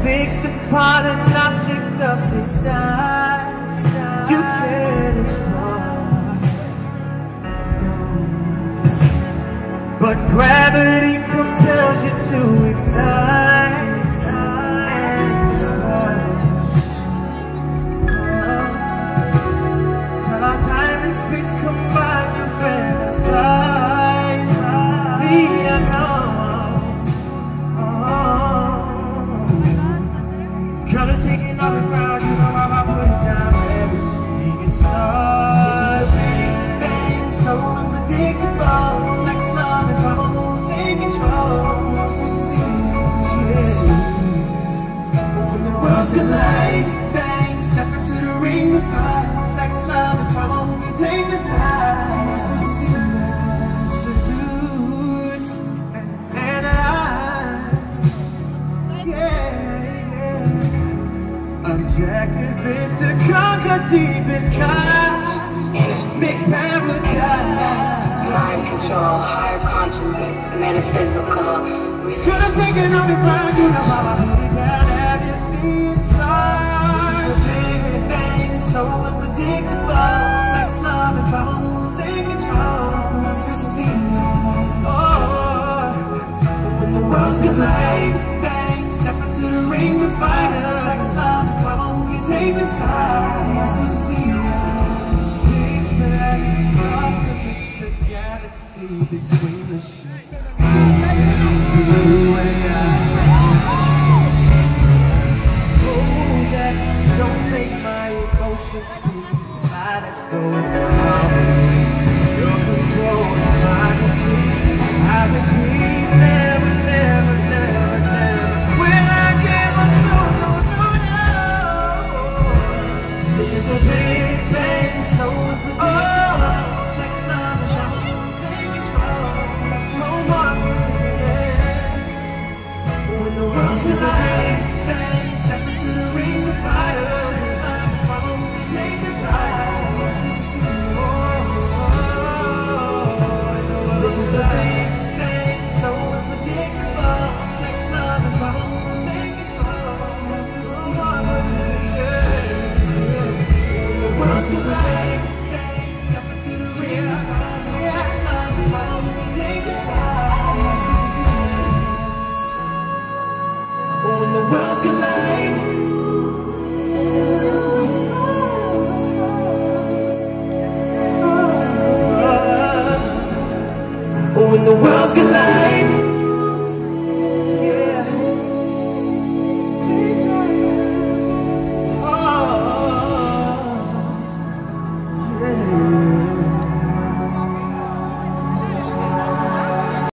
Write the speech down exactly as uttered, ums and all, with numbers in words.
fixed upon an object of desire you can't explore. But gravity compels you to ignite and explode. Till our time and space combine, you fantasize the unknown. Colors taking off the ground, you know how I put it down. Every single star. This is the big bang, so unpredictable. Sex, love, and trouble, who's in control? Yeah. When the worlds collide, bang, step into the ring of fire. Sex, love, and trouble, who can take the side? Seduce and analyze. Yeah. Objective is to conquer deep in God. Make paradise. Mind control, higher consciousness, metaphysical. Could have taken on the ground, you know how I put it down. Have you seen stars? This is the big bang, so unpredictable. Sex, love, and power, who's in control? Oh, when the worlds collide, bang, step into the ring of fire. Sex, love, and power, who can take the side? Pitch black across the mix, the galaxy between the sheets. You and I. Oh, that don't make my emotions free. I let go of your control, my defeat. I repeat, never, never, never, never. When I give my soul, no, no, no. This is the big bang, so unpredictable. Sex, love, and trouble, who's in control? No more music. When the world's collide, bang, step into the ring of fire. Sex, love, and trouble, who can take the side? This is the big bang, so unpredictable. Sex, love, and trouble, who's in control? When the world's collide, bang, step into the ring of fire. Sex, love, and trouble, who can take the side? When the worlds collide, when the worlds collide.